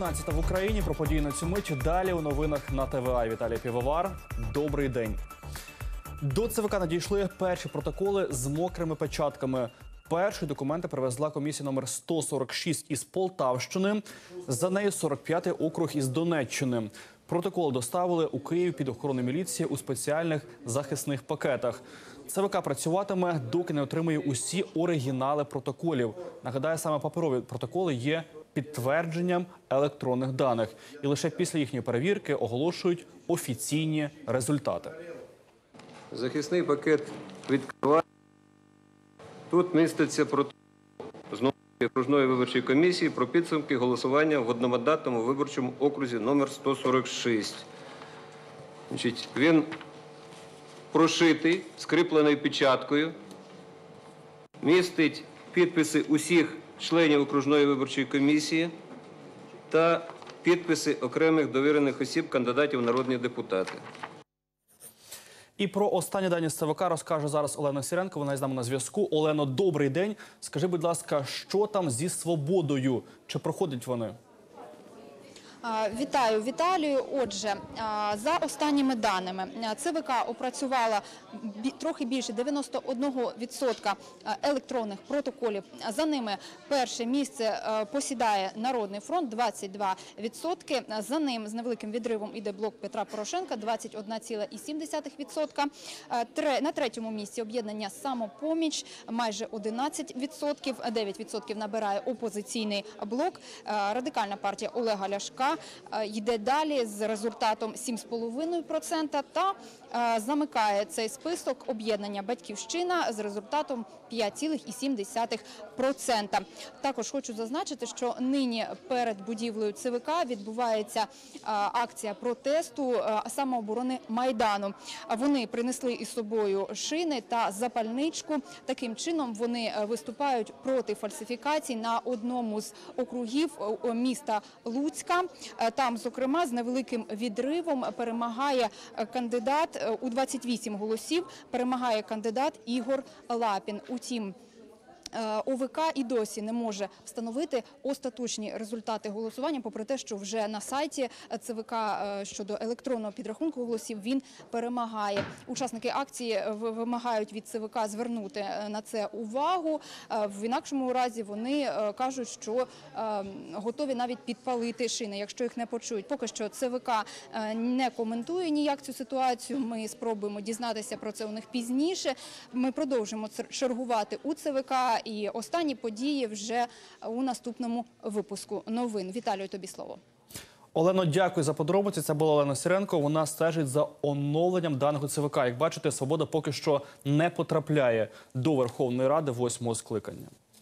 11 в Україні. Про події на цю мить. Далі у новинах на ТВА. Віталій Півовар. Добрий день. До ЦВК надійшли перші протоколи з мокрими печатками. Перші документи привезла комісія номер 146 із Полтавщини. За нею 45-й округ із Донеччини. Протоколи доставили у Київ під охорону міліції у спеціальних захисних пакетах. ЦВК працюватиме, доки не отримує усі оригінали протоколів. Нагадаю, саме паперові протоколи є підтвердженням електронних даних. І лише після їхньої перевірки оголошують офіційні результати. Захисний пакет відкриває. Тут міститься протокол з окружної виборчої комісії про підсумки голосування в одномандатному виборчому окрузі номер 146. Він прошитий, скріплений печаткою, містить підписи усіх членів окружної виборчої комісії та підписи окремих довірених осіб кандидатів в народні депутати. І про останні дані з ЦВК розкаже зараз Олена Сіренко. Вона із нами на зв'язку. Олено, добрий день. Скажи, будь ласка, що там зі «Свободою»? Чи проходять вони? Вітаю, Віталію. Отже, за останніми даними, ЦВК опрацювала трохи більше 91% електронних протоколів. За ними перше місце посідає Народний фронт – 22%. За ним з невеликим відривом іде блок Петра Порошенка – 21,7%. На третьому місці об'єднання «Самопоміч» – майже 11%. 9% набирає опозиційний блок. Радикальна партія Олега Ляшка йде далі з результатом 7,5% та замикає цей список об'єднання «Батьківщина» з результатом 5,7%. Також хочу зазначити, що нині перед будівлею ЦВК відбувається акція протесту самооборони Майдану. Вони принесли із собою шини та запальничку. Таким чином вони виступають проти фальсифікацій на одному з округів міста Луцька. Там, зокрема, з невеликим відривом перемагає кандидат у 28 голосів, перемагає кандидат Ігор Лапін. Утім, ОВК і досі не може встановити остаточні результати голосування, попри те, що вже на сайті ЦВК щодо електронного підрахунку голосів він перемагає. Учасники акції вимагають від ЦВК звернути на це увагу. В інакшому разі вони кажуть, що готові навіть підпалити шини, якщо їх не почують. Поки що ЦВК не коментує ніяк цю ситуацію. Ми спробуємо дізнатися про це у них пізніше. Ми продовжимо чергувати у ЦВК. І останні події вже у наступному випуску новин. Віталію, тобі слово. Олено, дякую за подробиці. Це була Олена Сіренко. Вона стежить за оновленням даних у ЦВК. Як бачите, «Свобода» поки що не потрапляє до Верховної Ради 8-го скликання.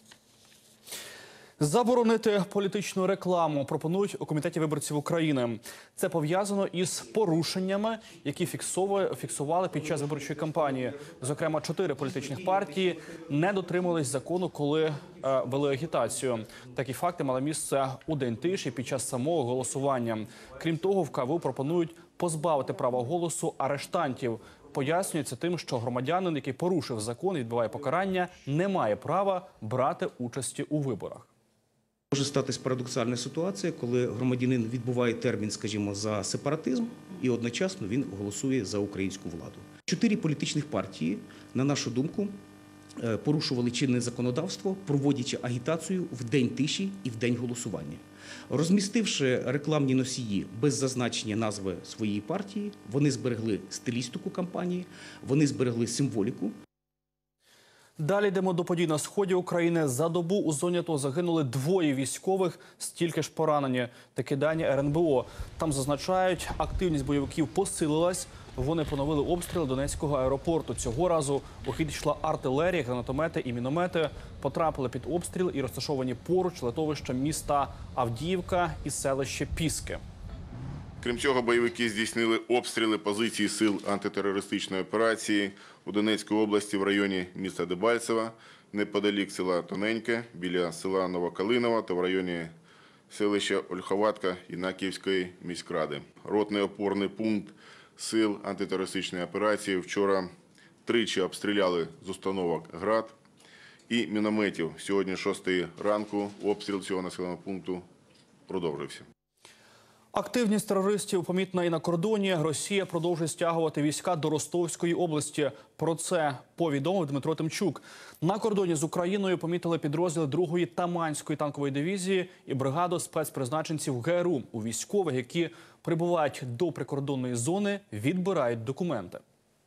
Заборонити політичну рекламу пропонують у Комітеті виборців України. Це пов'язано із порушеннями, які фіксували під час виборчої кампанії. Зокрема, 4 політичних партії не дотримувались закону, коли вели агітацію. Такі факти мали місце у день тиші під час самого голосування. Крім того, в КВУ пропонують позбавити права голосу арештантів. Пояснюється тим, що громадянин, який порушив закон і відбуває покарання, не має права брати участі у виборах. Може статись парадоксальна ситуація, коли громадянин відбуває термін, скажімо, за сепаратизм і одночасно він голосує за українську владу. 4 політичних партії, на нашу думку, порушували чинне законодавство, проводячи агітацію в день тиші і в день голосування. Розмістивши рекламні носії без зазначення назви своєї партії, вони зберегли стилістику кампанії, вони зберегли символіку. Далі йдемо до подій на сході України. За добу у зоні АТО загинули 2 військових, стільки ж поранені. Такі дані РНБО. Там зазначають, активність бойовиків посилилась. Вони поновили обстріли Донецького аеропорту. Цього разу у хід йшла артилерія, гранатомети і міномети. Потрапили під обстріл і розташовані поруч литовища міста Авдіївка і селище Піски. Крім цього, бойовики здійснили обстріли позицій сил антитерористичної операції у Донецькій області в районі міста Дебальцево, неподалік села Тоненьке, біля села Новокалиново та в районі селища Ольховатка Інаківської міськради. Ротний опорний пункт сил антитерористичної операції вчора тричі обстріляли з установок «Град» і мінометів. Сьогодні 6 ранку обстріл цього населеного пункту продовжився. Активність терористів помітна і на кордоні. Росія продовжує стягувати війська до Ростовської області. Про це повідомив Дмитро Тимчук. На кордоні з Україною помітили підрозділи 2-ї Таманської танкової дивізії і бригаду спецпризначенців ГРУ. У військових, які прибувають до прикордонної зони, відбирають документи.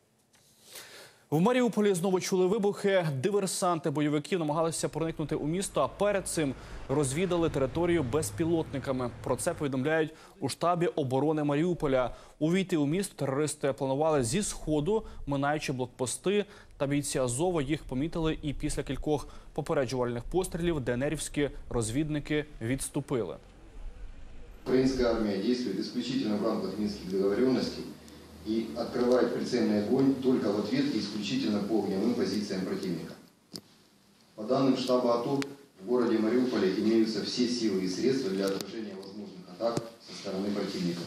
В Маріуполі знову чули вибухи. Диверсанти бойовиків намагалися проникнути у місто, а перед цим розвідали територію безпілотниками. Про це повідомляють у штабі оборони Маріуполя. Увійти у місто терористи планували зі сходу, минаючи блокпости. Та бійці Азова їх помітили і після кількох попереджувальних пострілів ДНРівські розвідники відступили. Украинская армия действует исключительно в рамках Минских договоренностей и открывает прицельный огонь только в ответ и исключительно по огневым позициям противника. По данным штаба АТО, в городе Мариуполе имеются все силы и средства для отражения возможных атак со стороны противника.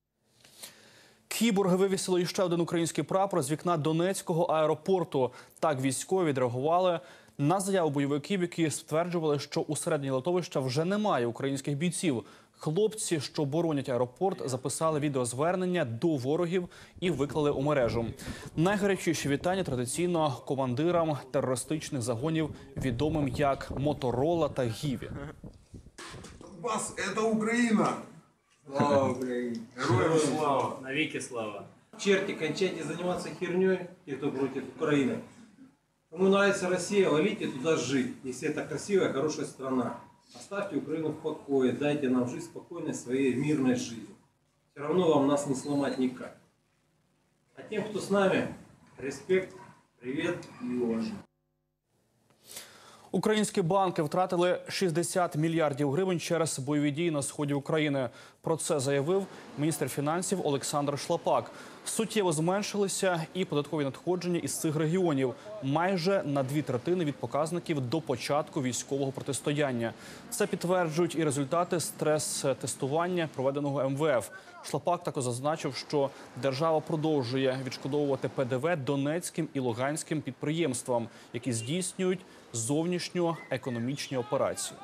Кіборги вивісили іще один український прапор з вікна Донецького аеропорту. Так військові відреагували на заяву бойовиків, які стверджували, що у середині литовища вже немає українських бійців. Хлопці, що боронять аеропорт, записали відеозвернення до ворогів і виклали у мережу. Найгарячіші вітання традиційно командирам терористичних загонів, відомим як Моторола та Гіві. Донбасс – это Украина! Слава Украине! Героям слава! Навеки слава! Черти, кончайте заниматься херней, те, кто против Украины. Кому нравится Россия, ловите туда жить, если это красивая, хорошая страна. Оставьте Украину в покое, дайте нам жить спокойной своей мирной жизнью. Все равно вам нас не сломать никак. А тем, кто с нами, респект, привет и уважение. Українські банки втратили 60 мільярдів гривень через бойові дії на сході України. Про це заявив міністр фінансів Олександр Шлапак. Суттєво зменшилися і податкові надходження із цих регіонів. Майже на 2/3 від показників до початку військового протистояння. Це підтверджують і результати стрес-тестування, проведеного МВФ. Шлапак також зазначив, що держава продовжує відшкодовувати ПДВ донецьким і луганським підприємствам, які здійснюють зовнішньоекономічні операції.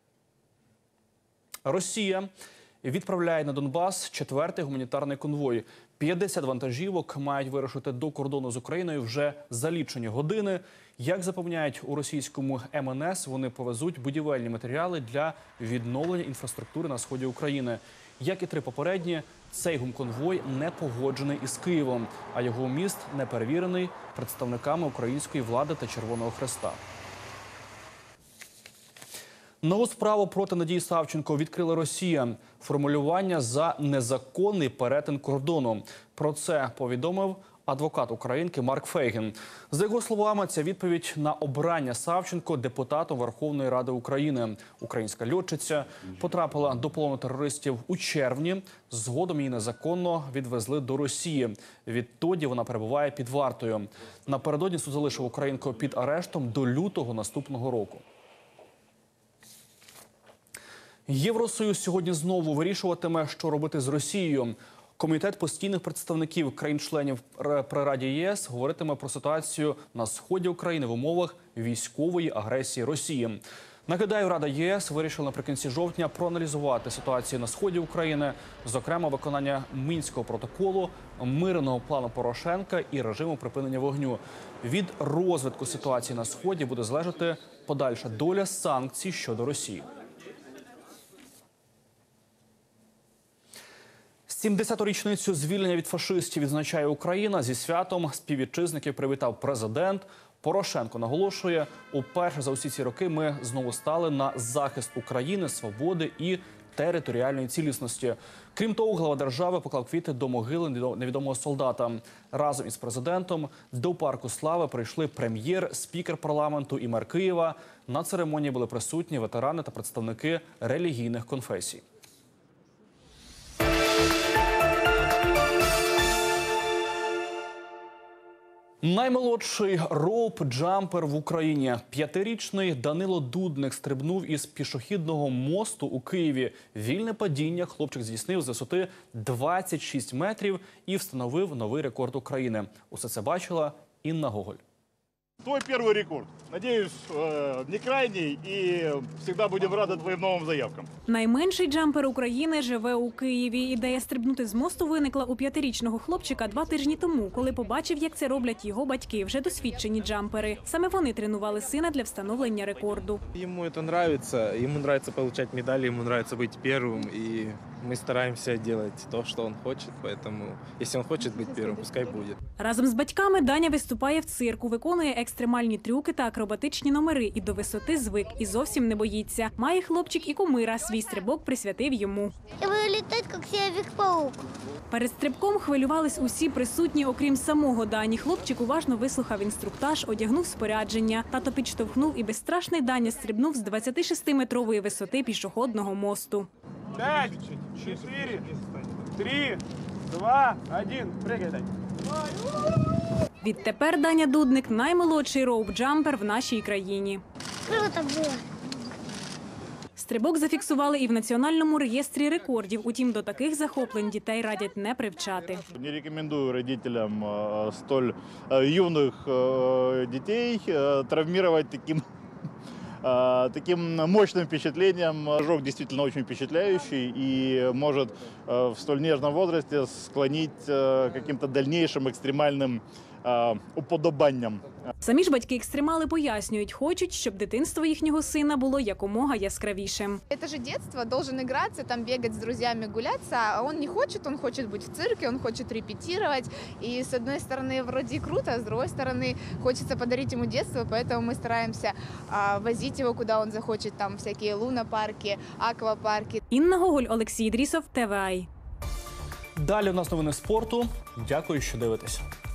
Росія відправляє на Донбас 4-й гуманітарний конвой. 50 вантажівок мають вирушити до кордону з Україною вже за лічені години. Як запевняють у російському МНС, вони повезуть будівельні матеріали для відновлення інфраструктури на сході України. Як і 3 попередні, цей гумконвой не погоджений із Києвом, а його вміст не перевірений представниками української влади та Червоного Хреста. Нову справу проти Надії Савченко відкрила Росія. Формулювання за незаконний перетин кордону. Про це повідомив адвокат українки Марк Фейгін. За його словами, ця відповідь на обрання Савченко депутатом Верховної Ради України. Українська льотчиця потрапила до полону терористів у червні. Згодом її незаконно відвезли до Росії. Відтоді вона перебуває під вартою. Напередодні суд залишив українку під арештом до лютого наступного року. Євросоюз сьогодні знову вирішуватиме, що робити з Росією. Комітет постійних представників країн-членів при Раді ЄС говоритиме про ситуацію на сході України в умовах військової агресії Росії. Нагадаю, Рада ЄС вирішила наприкінці жовтня проаналізувати ситуацію на сході України, зокрема виконання Мінського протоколу, мирного плану Порошенка і режиму припинення вогню. Від розвитку ситуації на сході буде залежати подальша доля санкцій щодо Росії. 70-ту річницю звільнення від фашистів відзначає Україна. Зі святом співвітчизників привітав президент. Порошенко наголошує, уперше за усі ці роки ми знову стали на захист України, свободи і територіальної цілісності. Крім того, глава держави поклав квіти до могили невідомого солдата. Разом із президентом до Парку Слави прийшли прем'єр, спікер парламенту і мер Києва. На церемонії були присутні ветерани та представники релігійних конфесій. Наймолодший роуп-джампер в Україні. 5-річний Данило Дудник стрибнув із пішохідного мосту у Києві. Вільне падіння хлопчик здійснив з висоти 26 метрів і встановив новий рекорд України. Усе це бачила Інна Гоголь. Твой первый рекорд. Надеюсь, не крайний, и всегда будем рады твоим новым заявкам. Найменший джампер України живе у Києві. Ідея стрибнути з мосту виникла у 5-річного хлопчика 2 тижні тому, коли побачив, як це роблять його батьки, вже досвідчені джампери. Саме вони тренували сина для встановлення рекорду. Ему это нравится, ему нравится получать медали, ему нравится быть первым, и мы стараемся делать то, что он хочет, поэтому если он хочет быть первым, пускай будет. Разом з батьками Даня виступає в цирку, виконує екстремальні трюки та акробатичні номери і до висоти звик, і зовсім не боїться. Має хлопчик і кумира, свій стрибок присвятив йому. Я буду летать, як Человек-паук. Перед стрибком хвилювались усі присутні, окрім самого Дані. Хлопчик уважно вислухав інструктаж, одягнув спорядження. Тато підштовхнув і безстрашний Даня стрибнув з 26-метрової висоти пішохідного мосту. 5, 4, 3, 2, 1, прыгай. Відтепер Даня Дудник – наймолодший роуп-джампер в нашій країні. Круто було. Стрибок зафіксували і в Національному реєстрі рекордів. Утім, до таких захоплень дітей радять не привчати. Не рекомендую родителям столь юных детей травмировать таким мощным впечатлением. Прыжок действительно очень впечатляющий и может в столь нежном возрасте склонить к каким-то дальнейшим экстремальным уподобанням. Самі ж батьки-екстремали пояснюють, хочуть, щоб дитинство їхнього сина було якомога яскравішим. Это же детство, должен играться, там бегать с друзьями, гуляться, а он не хочет, он хочет быть в цирке, он хочет репетировать. И с одной стороны вроде круто, а с другой стороны хочется подарить ему детство, поэтому мы стараемся возить его куда он захочет, там всякие лунопарки, аквапарки. Інна Гоголь, Олексій Дрісов, ТВА. Далі у нас новини спорту. Дякую, що дивитесь.